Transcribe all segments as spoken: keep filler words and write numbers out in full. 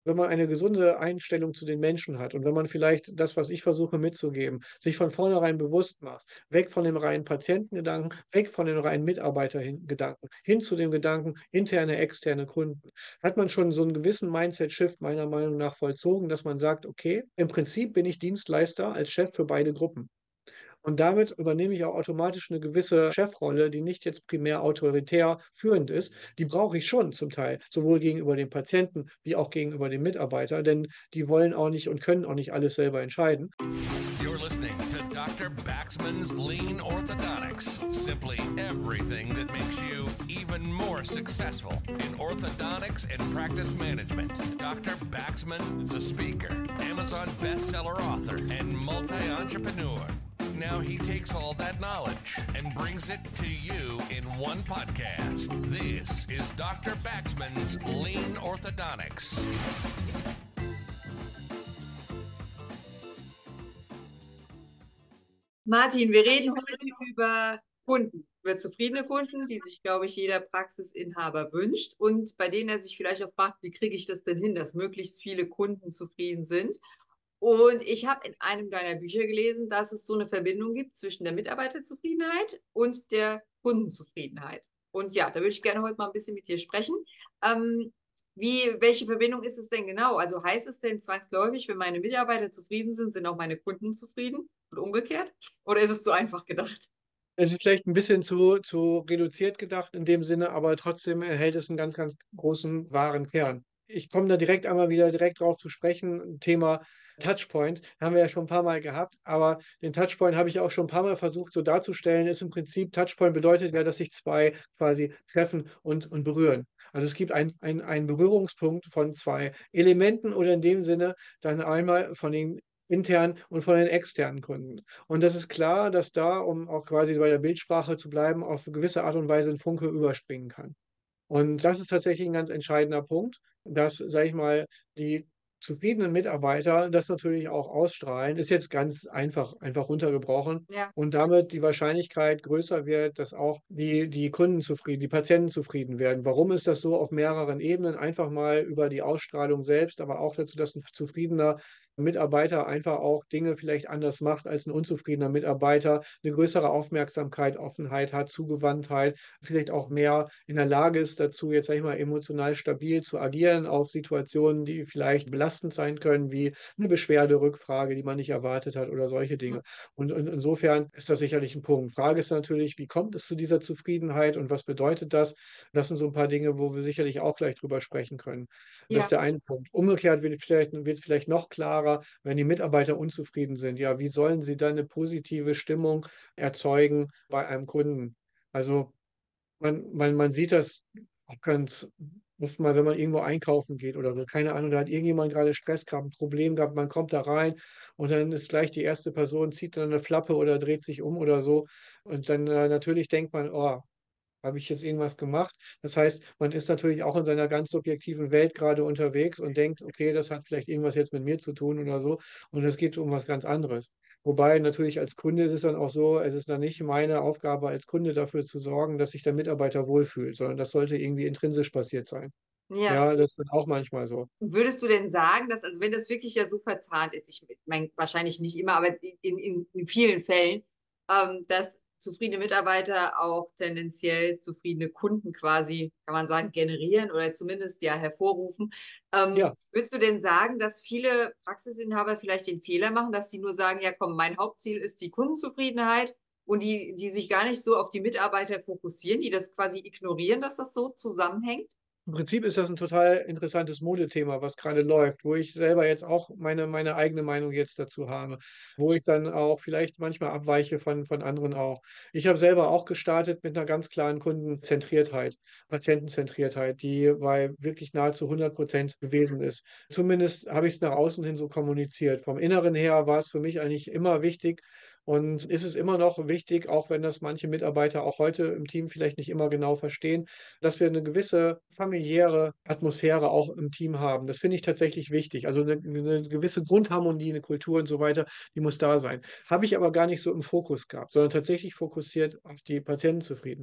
wenn man eine gesunde Einstellung zu den Menschen hat und wenn man vielleicht das, was ich versuche mitzugeben, sich von vornherein bewusst macht, weg von dem reinen Patientengedanken, weg von den reinen Mitarbeitergedanken, hin zu dem Gedanken interne, externe Kunden, hat man schon so einen gewissen Mindset-Shift meiner Meinung nach vollzogen, dass man sagt: „Okay, im Prinzip bin ich Dienstleister als Chef für beide Gruppen.“ Und damit übernehme ich auch automatisch eine gewisse Chefrolle, die nicht jetzt primär autoritär führend ist. Die brauche ich schon zum Teil, sowohl gegenüber dem Patienten wie auch gegenüber dem Mitarbeiter, denn die wollen auch nicht und können auch nicht alles selber entscheiden. You're listening to Doctor Baxman's Lean Orthodontics. Simply everything that makes you even more successful in orthodontics and practice management. Doctor Baxman is a speaker, Amazon bestseller author, and multi-entrepreneur. Now he takes all that knowledge and brings it to you in one podcast. This is Doctor Baxman's Lean Orthodontics. Martin, wir reden heute über Kunden, über zufriedene Kunden, die sich, glaube ich, jeder Praxisinhaber wünscht und bei denen er sich vielleicht auch fragt, wie kriege ich das denn hin, dass möglichst viele Kunden zufrieden sind. Und ich habe in einem deiner Bücher gelesen, dass es so eine Verbindung gibt zwischen der Mitarbeiterzufriedenheit und der Kundenzufriedenheit. Und ja, da würde ich gerne heute mal ein bisschen mit dir sprechen. Ähm, wie, welche Verbindung ist es denn genau? Also heißt es denn zwangsläufig, wenn meine Mitarbeiter zufrieden sind, sind auch meine Kunden zufrieden und umgekehrt? Oder ist es zu einfach gedacht? Es ist vielleicht ein bisschen zu zu reduziert gedacht in dem Sinne, aber trotzdem enthält es einen ganz, ganz großen, wahren Kern. Ich komme da direkt einmal wieder direkt drauf zu sprechen, Thema Touchpoint, haben wir ja schon ein paar Mal gehabt, aber den Touchpoint habe ich auch schon ein paar Mal versucht so darzustellen, ist im Prinzip Touchpoint bedeutet ja, dass sich zwei quasi treffen und und berühren. Also, es gibt ein ein einen Berührungspunkt von zwei Elementen oder in dem Sinne dann einmal von den internen und von den externen Kunden. Und das ist klar, dass da, um auch quasi bei der Bildsprache zu bleiben, auf gewisse Art und Weise 'n Funke überspringen kann. Und das ist tatsächlich 'n ganz entscheidender Punkt, dass, sage ich mal, die zufriedenen Mitarbeiter das natürlich auch ausstrahlen. Ist jetzt ganz einfach einfach runtergebrochen Ja. und damit die Wahrscheinlichkeit größer wird, dass auch die die Kunden zufrieden die Patienten zufrieden werden. Warum ist das so? Auf mehreren Ebenen. Einfach mal über die Ausstrahlung selbst, aber auch dazu, dass 'n zufriedener Mitarbeiter einfach auch Dinge vielleicht anders macht als 'n unzufriedener Mitarbeiter, 'ne größere Aufmerksamkeit, Offenheit hat, Zugewandtheit, vielleicht auch mehr in der Lage ist dazu, jetzt sage ich mal, emotional stabil zu agieren auf Situationen, die vielleicht belastend sein können, wie 'ne Beschwerde, Rückfrage, die man nicht erwartet hat oder solche Dinge. Und und insofern ist das sicherlich 'n Punkt. Frage ist natürlich, wie kommt es zu dieser Zufriedenheit und was bedeutet das? Das sind so 'n paar Dinge, wo wir sicherlich auch gleich drüber sprechen können. Das Ja. ist der eine Punkt. Umgekehrt wird vielleicht wird's vielleicht noch klarer, wenn die Mitarbeiter unzufrieden sind. Ja, wie sollen sie dann 'ne positive Stimmung erzeugen bei einem Kunden? Also, man man man sieht das auch ganz oft mal, wenn man irgendwo einkaufen geht oder so, keine Ahnung, da hat irgendjemand grade Stress gehabt, 'n Problem gehabt, man kommt da rein und dann ist gleich die erste Person zieht dann 'ne Flappe oder dreht sich um oder so und dann, äh, natürlich denkt man: „Oh, habe ich jetzt irgendwas gemacht?“ Das heißt, man ist natürlich auch in seiner ganz subjektiven Welt grade unterwegs und denkt: „Okay, das hat vielleicht irgendwas jetzt mit mir zu tun oder so“ und es geht um was ganz anderes. Wobei natürlich als Kunde ist es dann auch so, es ist dann nicht meine Aufgabe als Kunde dafür zu sorgen, dass sich der Mitarbeiter wohlfühlt, sondern das sollte irgendwie intrinsisch passiert sein. Ja. Ja, das ist dann auch manchmal so. Würdest du denn sagen, dass, also wenn das wirklich ja so verzahnt ist, ich meine, wahrscheinlich nicht immer, aber in, in, in vielen Fällen, ähm, dass zufriedene Mitarbeiter auch tendenziell zufriedene Kunden quasi, kann man sagen, generieren oder zumindest ja hervorrufen. Ähm, Ja. würdest du denn sagen, dass viele Praxisinhaber vielleicht den Fehler machen, dass sie nur sagen, ja komm, mein Hauptziel ist die Kundenzufriedenheit und die, die sich gar nicht so auf die Mitarbeiter fokussieren, die das quasi ignorieren, dass das so zusammenhängt? Im Prinzip ist das 'n total interessantes Modethema, was grade läuft, wo ich selber jetzt auch meine meine eigene Meinung jetzt dazu habe, wo ich dann auch vielleicht manchmal abweiche von von anderen auch. Ich habe selber auch gestartet mit 'ner ganz klaren Kundenzentriertheit, Patientenzentriertheit, die bei wirklich nahezu hundert Prozent gewesen ist. Zumindest habe ich's nach außen hin so kommuniziert. Vom Inneren her war es für mich eigentlich immer wichtig und ist es immer noch wichtig, auch wenn das manche Mitarbeiter auch heute im Team vielleicht nicht immer genau verstehen, dass wir 'ne gewisse familiäre Atmosphäre auch im Team haben. Das finde ich tatsächlich wichtig. Also 'ne 'ne gewisse Grundharmonie, 'ne Kultur und so weiter, die muss da sein. Habe ich aber gar nicht so im Fokus gehabt, sondern tatsächlich fokussiert auf die Patientenzufriedenheit.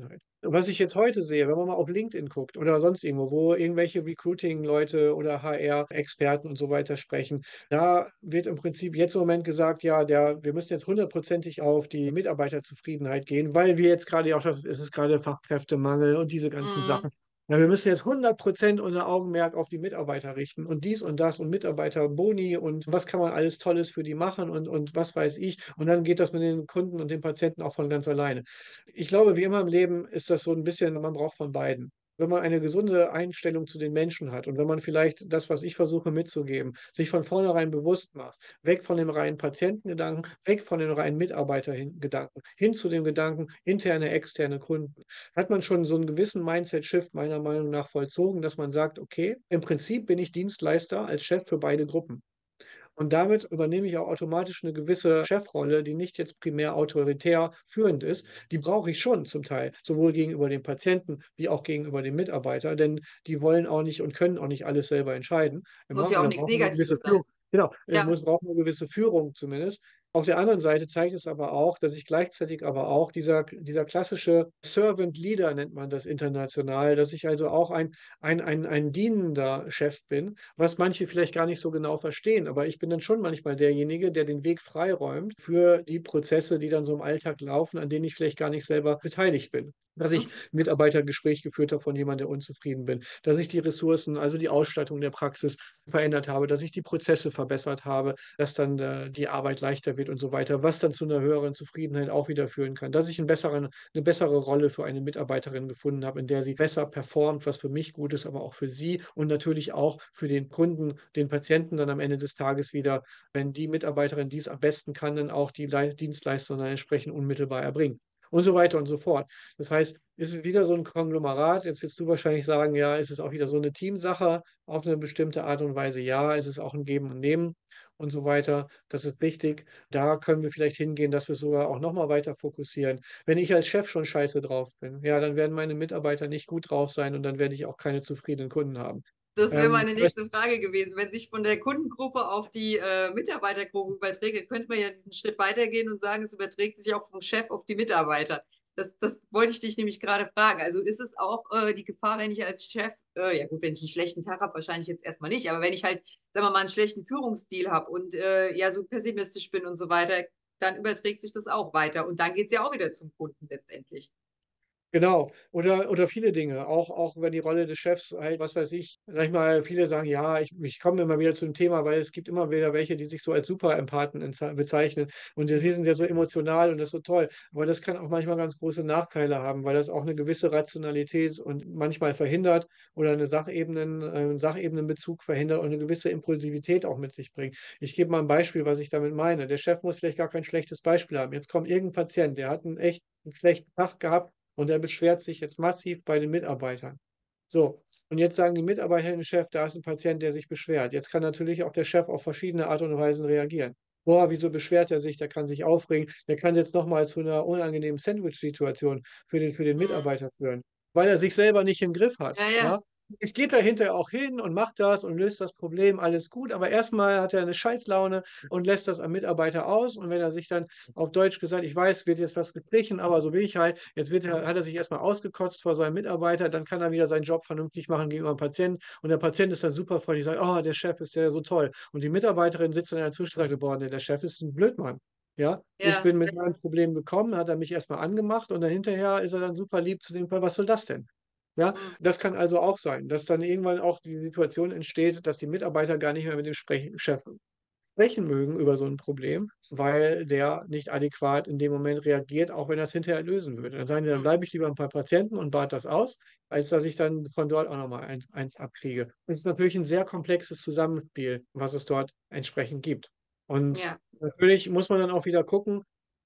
Was ich jetzt heute sehe, wenn man mal auf LinkedIn guckt oder sonst irgendwo, wo irgendwelche Recruiting-Leute oder H R-Experten und so weiter sprechen, da wird im Prinzip jetzt im Moment gesagt, ja, der, wir müssen jetzt hundertprozentig auf die Mitarbeiterzufriedenheit gehen, weil wir jetzt gerade auch, das, es ist gerade Fachkräftemangel und diese ganzen Mhm. Sachen. Ja, wir müssen jetzt hundert Prozent unser Augenmerk auf die Mitarbeiter richten und dies und das und Mitarbeiterboni und was kann man alles Tolles für die machen und, und was weiß ich. Und dann geht das mit den Kunden und den Patienten auch von ganz alleine. Ich glaube, wie immer im Leben ist das so ein bisschen, man braucht von beiden. Wenn man eine gesunde Einstellung zu den Menschen hat und wenn man vielleicht das, was ich versuche mitzugeben, sich von vornherein bewusst macht, weg von dem reinen Patientengedanken, weg von den reinen Mitarbeitergedanken, hin zu dem Gedanken interne, externe Kunden, hat man schon so einen gewissen Mindset-Shift meiner Meinung nach vollzogen, dass man sagt, okay, im Prinzip bin ich Dienstleister als Chef für beide Gruppen. Und damit übernehme ich auch automatisch eine gewisse Chefrolle, die nicht jetzt primär autoritär führend ist. Die brauche ich schon zum Teil, sowohl gegenüber dem Patienten wie auch gegenüber dem Mitarbeiter, denn die wollen auch nicht und können auch nicht alles selber entscheiden. Muss Immer. ja Und auch da nichts braucht man eine gewisse Negatives sein. Führung. Genau, es Ja, muss, braucht eine gewisse Führung zumindest. Auf der anderen Seite zeigt es aber auch, dass ich gleichzeitig aber auch dieser, dieser klassische Servant Leader nennt man das international, dass ich also auch ein, ein, ein, ein dienender Chef bin, was manche vielleicht gar nicht so genau verstehen. Aber ich bin dann schon manchmal derjenige, der den Weg freiräumt für die Prozesse, die dann so im Alltag laufen, an denen ich vielleicht gar nicht selber beteiligt bin. Dass ich okay. ein Mitarbeitergespräch geführt habe von jemandem, der unzufrieden bin, dass ich die Ressourcen, also die Ausstattung der Praxis verändert habe, dass ich die Prozesse verbessert habe, dass dann äh, die Arbeit leichter wird und so weiter, was dann zu einer höheren Zufriedenheit auch wieder führen kann, dass ich einen besseren, eine bessere Rolle für eine Mitarbeiterin gefunden habe, in der sie besser performt, was für mich gut ist, aber auch für sie und natürlich auch für den Kunden, den Patienten dann am Ende des Tages wieder, wenn die Mitarbeiterin dies am besten kann, dann auch die Le Dienstleistung dann entsprechend unmittelbar erbringen. Und so weiter und so fort. Das heißt, es ist wieder so ein Konglomerat. Jetzt wirst du wahrscheinlich sagen, ja, es ist auch wieder so eine Teamsache auf eine bestimmte Art und Weise. Ja, es ist auch ein Geben und Nehmen und so weiter. Das ist wichtig. Da können wir vielleicht hingehen, dass wir sogar auch nochmal weiter fokussieren. Wenn ich als Chef schon scheiße drauf bin, ja, dann werden meine Mitarbeiter nicht gut drauf sein und dann werde ich auch keine zufriedenen Kunden haben. Das wäre Ähm, meine das, nächste Frage gewesen. Wenn sich von der Kundengruppe auf die äh, Mitarbeitergruppe überträgt, könnte man ja diesen Schritt weitergehen und sagen, es überträgt sich auch vom Chef auf die Mitarbeiter. Das, das wollte ich dich nämlich gerade fragen. Also ist es auch äh, die Gefahr, wenn ich als Chef, äh, ja gut, wenn ich einen schlechten Tag habe, wahrscheinlich jetzt erstmal nicht, aber wenn ich halt, sagen wir mal, einen schlechten Führungsstil habe und äh, ja so pessimistisch bin und so weiter, dann überträgt sich das auch weiter. Und dann geht es ja auch wieder zum Kunden letztendlich. Genau, oder, oder viele Dinge, auch, auch wenn die Rolle des Chefs halt, was weiß ich, sag ich mal, viele sagen, ja, ich, ich komme immer wieder zu dem Thema, weil es gibt immer wieder welche, die sich so als Superempathen entze- bezeichnen und die sind ja so emotional und das ist so toll, aber das kann auch manchmal ganz große Nachteile haben, weil das auch eine gewisse Rationalität und manchmal verhindert oder eine Sachebenen, äh, einen Sachebenenbezug verhindert und eine gewisse Impulsivität auch mit sich bringt. Ich gebe mal ein Beispiel, was ich damit meine. Der Chef muss vielleicht gar kein schlechtes Beispiel haben. Jetzt kommt irgendein Patient, der hat einen echt einen schlechten Tag gehabt und er beschwert sich jetzt massiv bei den Mitarbeitern. So, und jetzt sagen die Mitarbeiter dem Chef, da ist ein Patient, der sich beschwert. Jetzt kann natürlich auch der Chef auf verschiedene Art und Weisen reagieren. Boah, wieso beschwert er sich? Der kann sich aufregen. Der kann jetzt nochmal zu einer unangenehmen Sandwich-Situation für den, für den Hm. Mitarbeiter führen, weil er sich selber nicht im Griff hat. Ja, ja. Ja? Ich gehe da hinterher auch hin und macht das und löst das Problem, alles gut. Aber erstmal hat er eine Scheißlaune und lässt das am Mitarbeiter aus. Und wenn er sich dann auf Deutsch gesagt, ich weiß, wird jetzt was gestrichen, aber so will ich halt. Jetzt wird er, hat er sich erstmal ausgekotzt vor seinem Mitarbeiter, dann kann er wieder seinen Job vernünftig machen gegenüber dem Patienten und der Patient ist dann super freundlich, sagt, oh, der Chef ist ja so toll. Und die Mitarbeiterin sitzt dann dazwischen und sagt, boah, nee, der Chef ist ein Blödmann. Ja, ich Ja. bin mit meinem Problem gekommen, hat er mich erstmal angemacht und dann hinterher ist er dann super lieb zu dem Fall, was soll das denn? Ja, Hm. das kann also auch sein, dass dann irgendwann auch die Situation entsteht, dass die Mitarbeiter gar nicht mehr mit dem Sprech Chef sprechen mögen über so ein Problem, weil der nicht adäquat in dem Moment reagiert, auch wenn er es hinterher lösen würde. Dann sagen die, dann Hm. bleibe ich lieber ein paar Patienten und bade das aus, als dass ich dann von dort auch nochmal eins, eins abkriege. Es ist natürlich ein sehr komplexes Zusammenspiel, was es dort entsprechend gibt. Und Ja. natürlich muss man dann auch wieder gucken,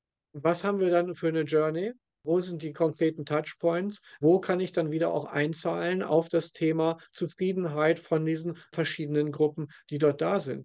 was haben wir dann für eine Journey? Wo sind die konkreten Touchpoints? Wo kann ich dann wieder auch einzahlen auf das Thema Zufriedenheit von diesen verschiedenen Gruppen, die dort da sind?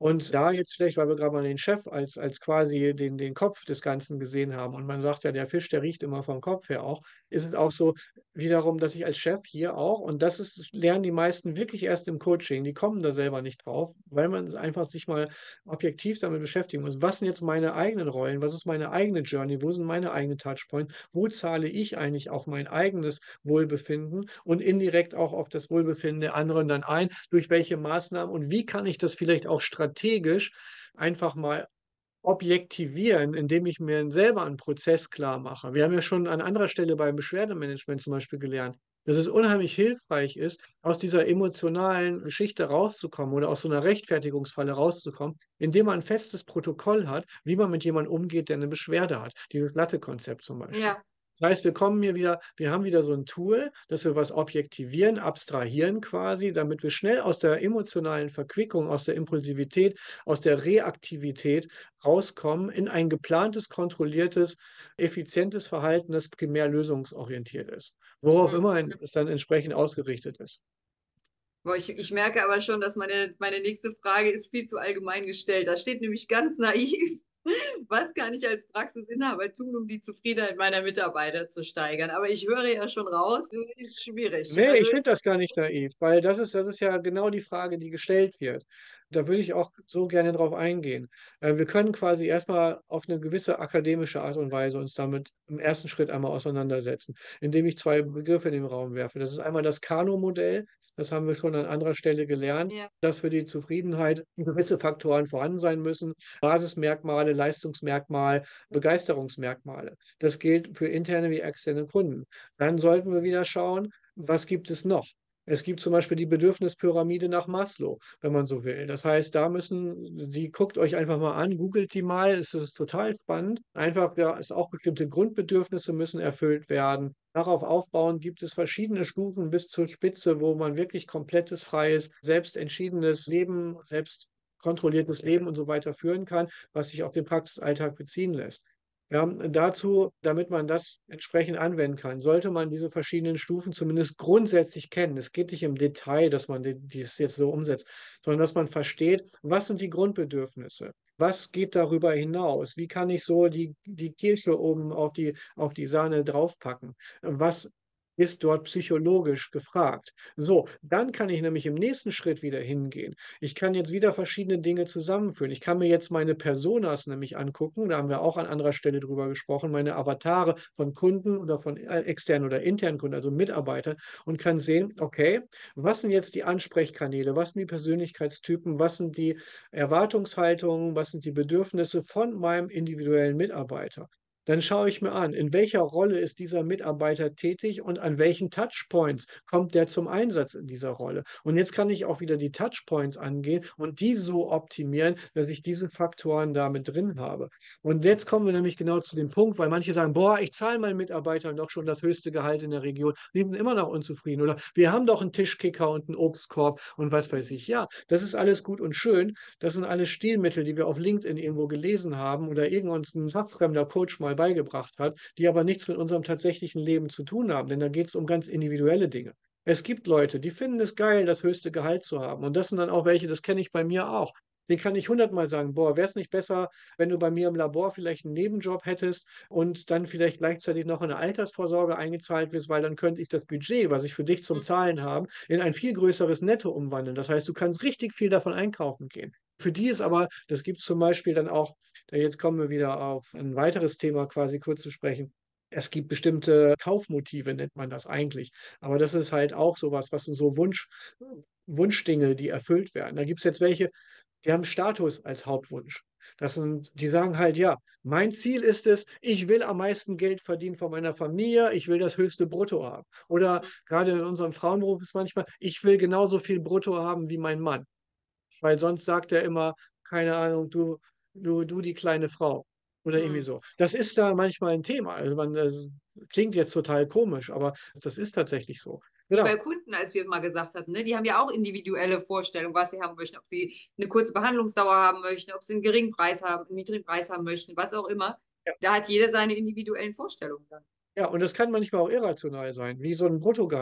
Und da jetzt vielleicht, weil wir gerade mal den Chef als, als quasi den, den Kopf des Ganzen gesehen haben und man sagt ja, der Fisch, der riecht immer vom Kopf her auch, ist es auch so wiederum, dass ich als Chef hier auch, und das ist, lernen die meisten wirklich erst im Coaching, die kommen da selber nicht drauf, weil man einfach sich mal objektiv damit beschäftigen muss. Was sind jetzt meine eigenen Rollen? Was ist meine eigene Journey? Wo sind meine eigenen Touchpoints? Wo zahle ich eigentlich auf mein eigenes Wohlbefinden und indirekt auch auf das Wohlbefinden der anderen dann ein? Durch welche Maßnahmen und wie kann ich das vielleicht auch strategisch einfach mal objektivieren, indem ich mir selber einen Prozess klar mache. Wir haben ja schon an anderer Stelle beim Beschwerdemanagement zum Beispiel gelernt, dass es unheimlich hilfreich ist, aus dieser emotionalen Geschichte rauszukommen oder aus so einer Rechtfertigungsfalle rauszukommen, indem man ein festes Protokoll hat, wie man mit jemandem umgeht, der eine Beschwerde hat. Dieses Latte-Konzept zum Beispiel. Ja. Das heißt, wir kommen hier wieder, wir haben wieder so ein Tool, dass wir was objektivieren, abstrahieren quasi, damit wir schnell aus der emotionalen Verquickung, aus der Impulsivität, aus der Reaktivität rauskommen in ein geplantes, kontrolliertes, effizientes Verhalten, das mehr lösungsorientiert ist, worauf Hm. immer es dann entsprechend ausgerichtet ist. Boah, ich, ich merke aber schon, dass meine, meine nächste Frage ist viel zu allgemein gestellt. Da steht nämlich ganz naiv, was kann ich als Praxisinhaber tun, um die Zufriedenheit meiner Mitarbeiter zu steigern? Aber ich höre ja schon raus, ist schwierig. Nee, Also ich finde ist, das gar nicht naiv, weil das ist, das ist ja genau die Frage, die gestellt wird. Da würde ich auch so gerne drauf eingehen. Äh, Wir können quasi erstmal auf eine gewisse akademische Art und Weise uns damit im ersten Schritt einmal auseinandersetzen, indem ich zwei Begriffe in den Raum werfe. Das ist einmal das Kano-Modell, das haben wir schon an anderer Stelle gelernt, ja. dass für die Zufriedenheit gewisse Faktoren vorhanden sein müssen. Basismerkmale, Leistungsmerkmale, Begeisterungsmerkmale. Das gilt für interne wie externe Kunden. Dann sollten wir wieder schauen, was gibt es noch? Es gibt zum Beispiel die Bedürfnispyramide nach Maslow, wenn man so will. Das heißt, da müssen, die guckt euch einfach mal an, googelt die mal, es ist total spannend. Einfach, ja, ist auch bestimmte Grundbedürfnisse müssen erfüllt werden. Darauf aufbauen gibt es verschiedene Stufen bis zur Spitze, wo man wirklich komplettes, freies, selbstentschiedenes Leben, selbst kontrolliertes Leben und so weiter führen kann, was sich auf den Praxisalltag beziehen lässt. Ja, dazu, damit man das entsprechend anwenden kann, sollte man diese verschiedenen Stufen zumindest grundsätzlich kennen. Es geht nicht im Detail, dass man die- dies jetzt so umsetzt, sondern dass man versteht, was sind die Grundbedürfnisse? Was geht darüber hinaus? Wie kann ich so die, die Kirsche oben auf die, auf die Sahne draufpacken? Was ist dort psychologisch gefragt? So, dann kann ich nämlich im nächsten Schritt wieder hingehen. Ich kann jetzt wieder verschiedene Dinge zusammenführen. Ich kann mir jetzt meine Personas nämlich angucken. Da haben wir auch an anderer Stelle drüber gesprochen, meine Avatare von Kunden oder von äh, externen oder internen Kunden, also Mitarbeitern, und kann sehen, okay, was sind jetzt die Ansprechkanäle, was sind die Persönlichkeitstypen, was sind die Erwartungshaltungen, was sind die Bedürfnisse von meinem individuellen Mitarbeiter. Dann schaue ich mir an, in welcher Rolle ist dieser Mitarbeiter tätig und an welchen Touchpoints kommt der zum Einsatz in dieser Rolle. Und jetzt kann ich auch wieder die Touchpoints angehen und die so optimieren, dass ich diese Faktoren da mit drin habe. Und jetzt kommen wir nämlich genau zu dem Punkt, weil manche sagen, boah, ich zahle meinen Mitarbeitern doch schon das höchste Gehalt in der Region, die sind immer noch unzufrieden. Oder wir haben doch einen Tischkicker und einen Obstkorb und was weiß ich. Ja, das ist alles gut und schön. Das sind alles Stilmittel, die wir auf LinkedIn irgendwo gelesen haben oder irgendein fachfremder Coach mal beigebracht hat, die aber nichts mit unserem tatsächlichen Leben zu tun haben, denn da geht es um ganz individuelle Dinge. Es gibt Leute, die finden es geil, das höchste Gehalt zu haben. Und das sind dann auch welche, das kenne ich bei mir auch. Den kann ich hundertmal sagen, boah, wäre es nicht besser, wenn du bei mir im Labor vielleicht einen Nebenjob hättest und dann vielleicht gleichzeitig noch in eine Altersvorsorge eingezahlt wirst, weil dann könnte ich das Budget, was ich für dich zum Zahlen habe, in ein viel größeres Netto umwandeln. Das heißt, du kannst richtig viel davon einkaufen gehen. Für die ist aber, das gibt es zum Beispiel dann auch, jetzt kommen wir wieder auf ein weiteres Thema quasi kurz zu sprechen. Es gibt bestimmte Kaufmotive, nennt man das eigentlich. Aber das ist halt auch sowas, was sind so Wunsch, Wunschdinge, die erfüllt werden. Da gibt es jetzt welche, die haben Status als Hauptwunsch. Das sind, die sagen halt, ja, mein Ziel ist es, ich will am meisten Geld verdienen von meiner Familie, ich will das höchste Brutto haben. Oder gerade in unserem Frauenberuf ist manchmal, ich will genauso viel Brutto haben wie mein Mann. Weil sonst sagt er immer, keine Ahnung, du, du, du die kleine Frau. Oder irgendwie Hm. so. Das ist da manchmal ein Thema. Also man, das klingt jetzt total komisch, aber das ist tatsächlich so. Wie bei Genau. Kunden, als wir mal gesagt hatten, ne? Die haben ja auch individuelle Vorstellungen, was sie haben möchten, ob sie eine kurze Behandlungsdauer haben möchten, ob sie einen geringen Preis haben, einen niedrigen Preis haben möchten, was auch immer. Ja. Da hat jeder seine individuellen Vorstellungen dann. Ja, und das kann manchmal auch irrational sein, wie so ein Bruttogehalt.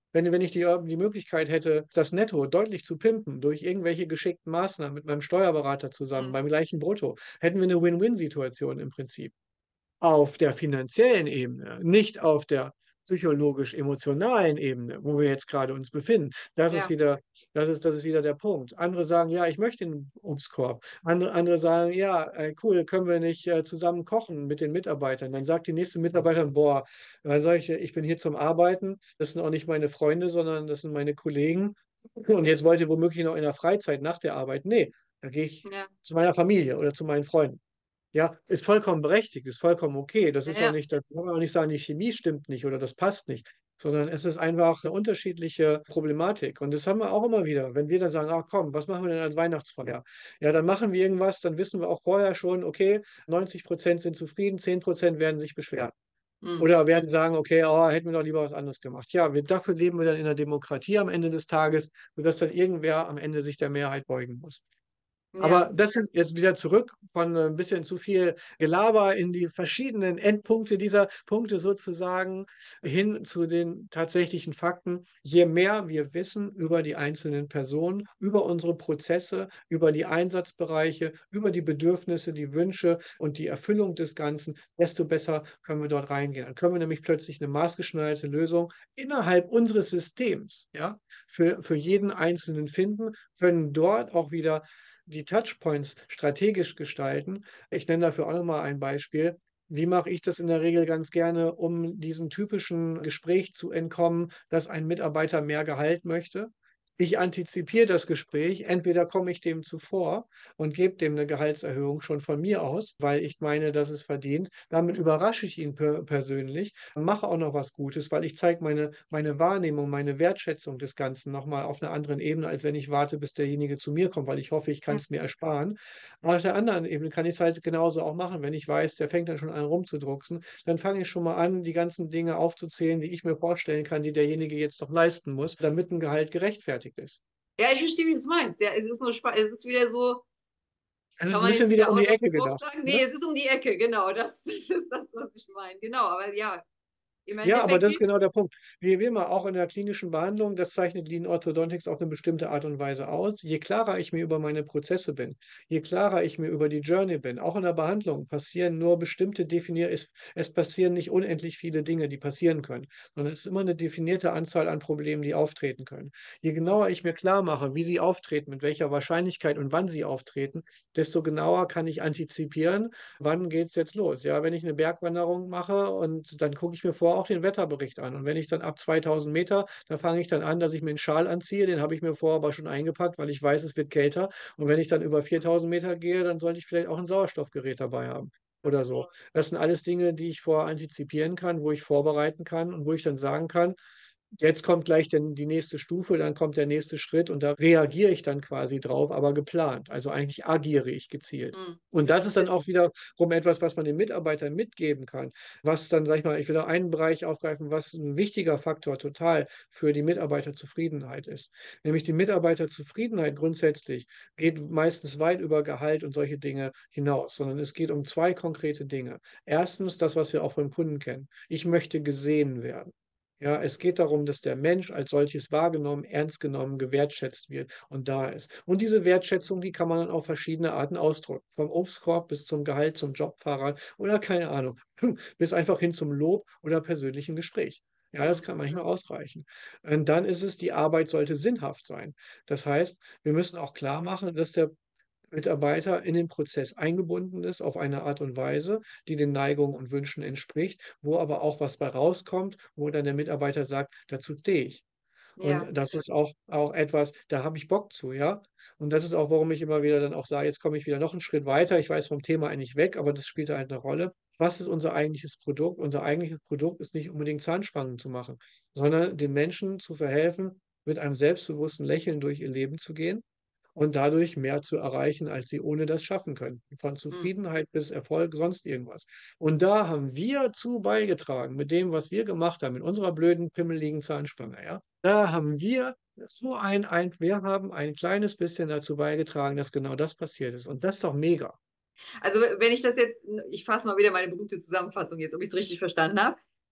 Wenn, wenn ich die, die Möglichkeit hätte, das Netto deutlich zu pimpen durch irgendwelche geschickten Maßnahmen mit meinem Steuerberater zusammen, Mhm. beim gleichen Brutto, hätten wir eine Win-Win-Situation im Prinzip. Auf der finanziellen Ebene, nicht auf der psychologisch-emotionalen Ebene, wo wir jetzt gerade uns befinden. Das ist Ja. wieder, das ist, das ist wieder der Punkt. Andere sagen, ja, ich möchte einen Obstkorb. Andere, andere sagen, ja, äh, cool, können wir nicht äh, zusammen kochen mit den Mitarbeitern. Dann sagt die nächste Mitarbeiterin, boah, äh, sag ich, ich bin hier zum Arbeiten, das sind auch nicht meine Freunde, sondern das sind meine Kollegen. Und jetzt wollt ihr womöglich noch in der Freizeit nach der Arbeit. Nee, da gehe ich Ja. zu meiner Familie oder zu meinen Freunden. Ja, ist vollkommen berechtigt, ist vollkommen okay. Das Ja, ist auch ja. nicht, da kann man auch nicht sagen, die Chemie stimmt nicht oder das passt nicht, sondern es ist einfach eine unterschiedliche Problematik. Und das haben wir auch immer wieder, wenn wir dann sagen, ach komm, was machen wir denn an Weihnachtsfeier? Ja, dann machen wir irgendwas, dann wissen wir auch vorher schon, okay, neunzig Prozent sind zufrieden, zehn Prozent werden sich beschweren. Mhm. Oder werden sagen, okay, oh, hätten wir doch lieber was anderes gemacht. Ja, wir, dafür leben wir dann in der Demokratie am Ende des Tages, sodass dann irgendwer am Ende sich der Mehrheit beugen muss. Ja. Aber das sind jetzt wieder zurück von ein bisschen zu viel Gelaber in die verschiedenen Endpunkte dieser Punkte sozusagen hin zu den tatsächlichen Fakten. Je mehr wir wissen über die einzelnen Personen, über unsere Prozesse, über die Einsatzbereiche, über die Bedürfnisse, die Wünsche und die Erfüllung des Ganzen, desto besser können wir dort reingehen. Dann können wir nämlich plötzlich eine maßgeschneiderte Lösung innerhalb unseres Systems, ja, für, für jeden Einzelnen finden, können dort auch wieder die Touchpoints strategisch gestalten. Ich nenne dafür auch nochmal ein Beispiel. Wie mache ich das in der Regel ganz gerne, um diesem typischen Gespräch zu entkommen, dass ein Mitarbeiter mehr Gehalt möchte? Ich antizipiere das Gespräch. Entweder komme ich dem zuvor und gebe dem eine Gehaltserhöhung schon von mir aus, weil ich meine, dass es verdient. Damit überrasche ich ihn per persönlich, mache auch noch was Gutes, weil ich zeige meine, meine Wahrnehmung, meine Wertschätzung des Ganzen nochmal auf einer anderen Ebene, als wenn ich warte, bis derjenige zu mir kommt, weil ich hoffe, ich kann Ja. es mir ersparen. Aber auf der anderen Ebene kann ich es halt genauso auch machen. Wenn ich weiß, der fängt dann schon an rumzudrucksen, dann fange ich schon mal an, die ganzen Dinge aufzuzählen, die ich mir vorstellen kann, die derjenige jetzt doch leisten muss, damit ein Gehalt gerechtfertigt ist. Ja, ich verstehe, wie du es meinst. Ja, es ist so spa- es ist wieder so, Es ist kann ein man bisschen jetzt wieder wieder um die out of Ecke the box gedacht. sagen? Nee, Ne? es ist um die Ecke, genau. Das, das ist das, was ich meine. Genau, aber ja, im Ja, aber Endeffekt das ist geht. genau der Punkt. Wie wie immer, auch in der klinischen Behandlung, das zeichnet Lean Orthodontics auf eine bestimmte Art und Weise aus. Je klarer ich mir über meine Prozesse bin, je klarer ich mir über die Journey bin, auch in der Behandlung passieren nur bestimmte definierte, es, es passieren nicht unendlich viele Dinge, die passieren können, sondern es ist immer eine definierte Anzahl an Problemen, die auftreten können. Je genauer ich mir klar mache, wie sie auftreten, mit welcher Wahrscheinlichkeit und wann sie auftreten, desto genauer kann ich antizipieren, wann geht es jetzt los. Ja, wenn ich eine Bergwanderung mache und dann gucke ich mir vor auch den Wetterbericht an. Und wenn ich dann ab zweitausend Meter, da fange ich dann an, dass ich mir einen Schal anziehe. Den habe ich mir vorher aber schon eingepackt, weil ich weiß, es wird kälter. Und wenn ich dann über viertausend Meter gehe, dann sollte ich vielleicht auch ein Sauerstoffgerät dabei haben oder so. Das sind alles Dinge, die ich vorher antizipieren kann, wo ich vorbereiten kann und wo ich dann sagen kann, jetzt kommt gleich denn die nächste Stufe, dann kommt der nächste Schritt und da reagiere ich dann quasi drauf, aber geplant. Also eigentlich agiere ich gezielt. Hm. Und das ist dann auch wiederum etwas, was man den Mitarbeitern mitgeben kann. Was dann, sag ich mal, ich will da einen Bereich aufgreifen, was ein wichtiger Faktor total für die Mitarbeiterzufriedenheit ist. Nämlich die Mitarbeiterzufriedenheit grundsätzlich geht meistens weit über Gehalt und solche Dinge hinaus, sondern es geht um zwei konkrete Dinge. Erstens das, was wir auch vom Kunden kennen. Ich möchte gesehen werden. Ja, es geht darum, dass der Mensch als solches wahrgenommen, ernst genommen, gewertschätzt wird und da ist. Und diese Wertschätzung, die kann man dann auf verschiedene Arten ausdrücken. Vom Obstkorb bis zum Gehalt, zum Jobfahrer oder keine Ahnung, bis einfach hin zum Lob oder persönlichen Gespräch. Ja, das kann manchmal ausreichen. Und dann ist es, die Arbeit sollte sinnhaft sein. Das heißt, wir müssen auch klar machen, dass der Mitarbeiter in den Prozess eingebunden ist auf eine Art und Weise, die den Neigungen und Wünschen entspricht, wo aber auch was bei rauskommt, wo dann der Mitarbeiter sagt, dazu stehe ich. Ja. Und das ist auch, auch etwas, da habe ich Bock zu, ja. Und das ist auch, warum ich immer wieder dann auch sage, jetzt komme ich wieder noch einen Schritt weiter. Ich weiß vom Thema eigentlich weg, aber das spielt halt eine Rolle. Was ist unser eigentliches Produkt? Unser eigentliches Produkt ist nicht unbedingt Zahnspangen zu machen, sondern den Menschen zu verhelfen, mit einem selbstbewussten Lächeln durch ihr Leben zu gehen und dadurch mehr zu erreichen, als sie ohne das schaffen können. Von Hm. Zufriedenheit bis Erfolg, sonst irgendwas. Und da haben wir zu beigetragen, mit dem, was wir gemacht haben, mit unserer blöden, pimmeligen Zahnspange. Ja? Da haben wir so ein, ein, wir haben ein kleines bisschen dazu beigetragen, dass genau das passiert ist. Und das ist doch mega. Also wenn ich das jetzt, ich fasse mal wieder meine berühmte Zusammenfassung jetzt, ob ich es richtig verstanden habe.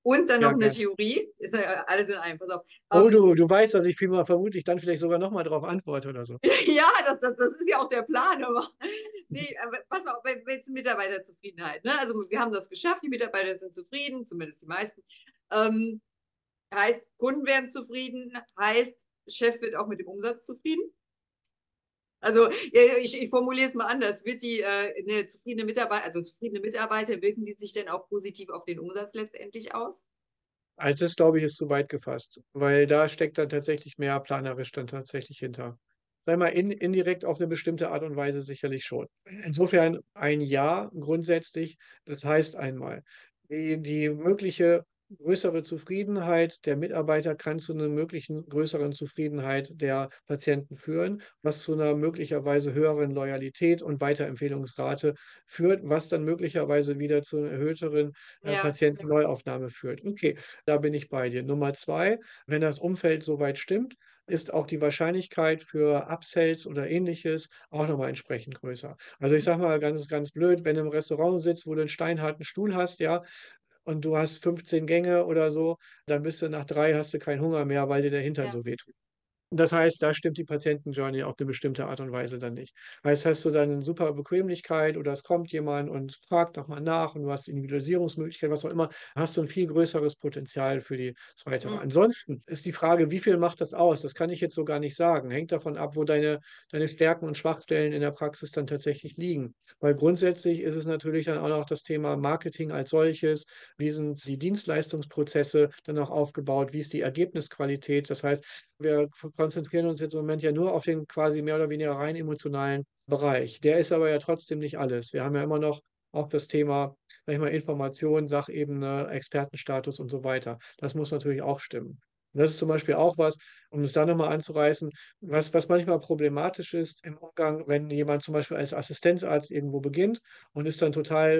Und dann noch Ja, eine gerne. Theorie. Ist ja alles in einem, pass auf. Oh, Ähm, du, du weißt, dass ich vielmal vermutlich dann vielleicht sogar nochmal darauf antworte oder so. ja, das, das, das ist ja auch der Plan, aber nee, aber pass mal auf, wenn wenn jetzt Mitarbeiterzufriedenheit, ne? Also wir haben das geschafft, die Mitarbeiter sind zufrieden, zumindest die meisten. Ähm, heißt, Kunden werden zufrieden, heißt, Chef wird auch mit dem Umsatz zufrieden. Also ja, ich, ich formuliere es mal anders. Wird die äh, eine zufriedene Mitarbeiter, also zufriedene Mitarbeiter, wirken die sich denn auch positiv auf den Umsatz letztendlich aus? Also das, glaube ich, ist zu weit gefasst, weil da steckt dann tatsächlich mehr planerisch dann tatsächlich hinter. Sei mal, in, indirekt auf eine bestimmte Art und Weise sicherlich schon. Insofern ein Ja grundsätzlich, das heißt einmal, die, die mögliche größere Zufriedenheit der Mitarbeiter kann zu einer möglichen größeren Zufriedenheit der Patienten führen, was zu einer möglicherweise höheren Loyalität und Weiterempfehlungsrate führt, was dann möglicherweise wieder zu einer erhöhteren äh, Ja, Patientenneuaufnahme führt. Okay, da bin ich bei dir. Nummer zwei, wenn das Umfeld soweit stimmt, ist auch die Wahrscheinlichkeit für Upsells oder ähnliches auch nochmal entsprechend größer. Also ich sage mal ganz, ganz blöd, wenn du im Restaurant sitzt, wo du einen steinharten Stuhl hast, ja, und du hast fünfzehn Gänge oder so, dann bist du nach drei, hast du keinen Hunger mehr, weil dir der Hintern ja, so wehtut. Das heißt, da stimmt die Patientenjourney auf eine bestimmte Art und Weise dann nicht. Heißt, hast du dann eine super Bequemlichkeit oder es kommt jemand und fragt nochmal nach und du hast Individualisierungsmöglichkeiten, was auch immer, hast du ein viel größeres Potenzial für die Weitere. hm, Ansonsten ist die Frage, wie viel macht das aus? Das kann ich jetzt so gar nicht sagen. Hängt davon ab, wo deine, deine Stärken und Schwachstellen in der Praxis dann tatsächlich liegen. Weil grundsätzlich ist es natürlich dann auch noch das Thema Marketing als solches. Wie sind die Dienstleistungsprozesse dann auch aufgebaut? Wie ist die Ergebnisqualität? Das heißt, wir konzentrieren uns jetzt im Moment ja nur auf den quasi mehr oder weniger rein emotionalen Bereich. Der ist aber ja trotzdem nicht alles. Wir haben ja immer noch auch das Thema, sag ich mal, Information, Sachebene, Expertenstatus und so weiter. Das muss natürlich auch stimmen. Und das ist zum Beispiel auch was, um es da nochmal anzureißen, was, was manchmal problematisch ist im Umgang, wenn jemand zum Beispiel als Assistenzarzt irgendwo beginnt und ist dann total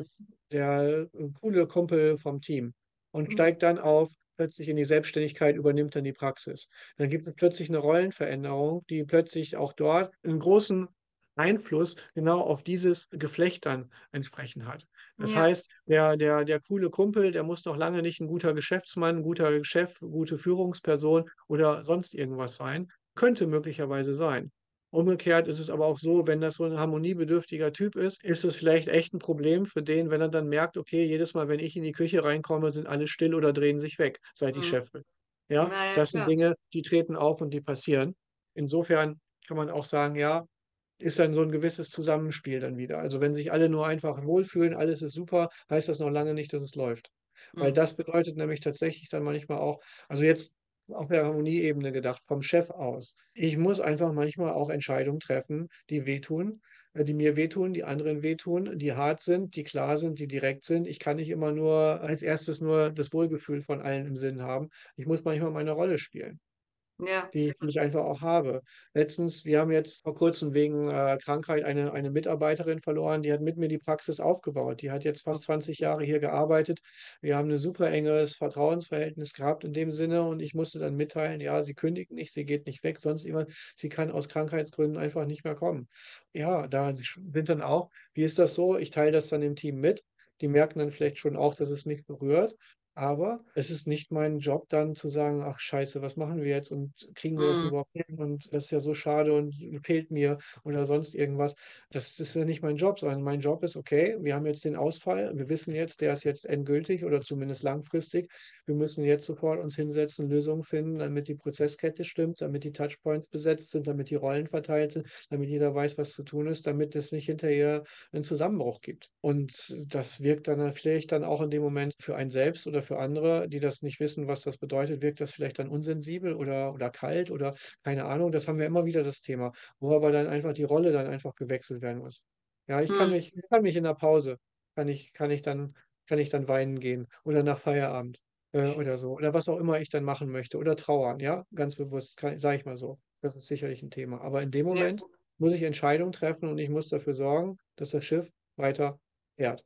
der äh, coole Kumpel vom Team und hm, steigt dann auf plötzlich in die Selbstständigkeit, übernimmt dann die Praxis. Dann gibt es plötzlich eine Rollenveränderung, die plötzlich auch dort einen großen Einfluss genau auf dieses Geflecht dann entsprechend hat. Das ja, heißt, der, der, der coole Kumpel, der muss noch lange nicht ein guter Geschäftsmann, ein guter Chef, gute Führungsperson oder sonst irgendwas sein. Könnte möglicherweise sein. Umgekehrt ist es aber auch so, wenn das so ein harmoniebedürftiger Typ ist, ist es vielleicht echt ein Problem für den, wenn er dann merkt, okay, jedes Mal, wenn ich in die Küche reinkomme, sind alle still oder drehen sich weg, seit ich hm, Chef bin. Ja, naja, das sind klar. Dinge, die treten auf und die passieren. Insofern kann man auch sagen, ja, ist dann so ein gewisses Zusammenspiel dann wieder. Also wenn sich alle nur einfach wohlfühlen, alles ist super, heißt das noch lange nicht, dass es läuft. Weil Hm, das bedeutet nämlich tatsächlich dann manchmal auch, also jetzt auf der Harmonieebene gedacht, vom Chef aus. Ich muss einfach manchmal auch Entscheidungen treffen, die wehtun, äh, die mir wehtun, die anderen wehtun, die hart sind, die klar sind, die direkt sind. Ich kann nicht immer nur als erstes nur das Wohlgefühl von allen im Sinn haben. Ich muss manchmal meine Rolle spielen, ja, die die ich einfach auch habe. Letztens, wir haben jetzt vor kurzem wegen äh, Krankheit eine, eine Mitarbeiterin verloren, die hat mit mir die Praxis aufgebaut. Die hat jetzt fast zwanzig Jahre hier gearbeitet. Wir haben ein super enges Vertrauensverhältnis gehabt in dem Sinne und ich musste dann mitteilen, ja, sie kündigt nicht, sie geht nicht weg, sonst immer, sie kann aus Krankheitsgründen einfach nicht mehr kommen. Ja, da sind dann auch, wie ist das so? Ich teile das dann im Team mit. Die merken dann vielleicht schon auch, dass es mich berührt. Aber es ist nicht mein Job, dann zu sagen, ach Scheiße, was machen wir jetzt und kriegen wir das hm, überhaupt hin und das ist ja so schade und fehlt mir oder sonst irgendwas. Das ist ja nicht mein Job, sondern mein Job ist, okay, wir haben jetzt den Ausfall, wir wissen jetzt, der ist jetzt endgültig oder zumindest langfristig. Wir müssen jetzt sofort uns hinsetzen, Lösungen finden, damit die Prozesskette stimmt, damit die Touchpoints besetzt sind, damit die Rollen verteilt sind, damit jeder weiß, was zu tun ist, damit es nicht hinterher einen Zusammenbruch gibt. Und das wirkt dann vielleicht dann auch in dem Moment für einen selbst oder für andere, die das nicht wissen, was das bedeutet, wirkt das vielleicht dann unsensibel oder, oder kalt oder keine Ahnung. Das haben wir immer wieder das Thema, wo aber dann einfach die Rolle dann einfach gewechselt werden muss. Ja, ich kann hm, mich, ich kann mich in der Pause, kann ich, kann ich dann, kann ich dann weinen gehen oder nach Feierabend äh, oder so oder was auch immer ich dann machen möchte oder trauern, ja, ganz bewusst, sage ich mal so. Das ist sicherlich ein Thema. Aber in dem ja. Moment muss ich Entscheidungen treffen und ich muss dafür sorgen, dass das Schiff weiter fährt.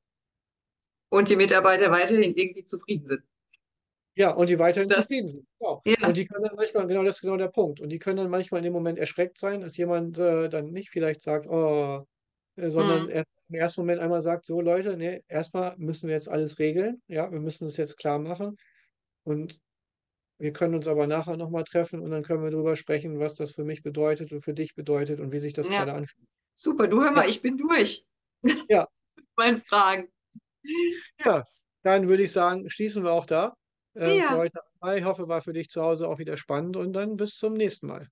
Und die Mitarbeiter weiterhin irgendwie zufrieden sind. Ja, und die weiterhin Das, zufrieden sind. Genau. Und ja, die können dann manchmal, genau das ist genau der Punkt. Und die können dann manchmal in dem Moment erschreckt sein, dass jemand äh, dann nicht vielleicht sagt, oh, äh, sondern hm, er im ersten Moment einmal sagt, so Leute, nee, erstmal müssen wir jetzt alles regeln. Ja, wir müssen das jetzt klar machen. Und wir können uns aber nachher nochmal treffen und dann können wir darüber sprechen, was das für mich bedeutet und für dich bedeutet und wie sich das Ja, gerade anfühlt. super. Du hör Ja, mal, ich bin durch ja, mit meinen Fragen. ja. Dann würde ich sagen, schließen wir auch da äh, für Ja. heute. Ich hoffe, war für dich zu Hause auch wieder spannend und dann bis zum nächsten Mal.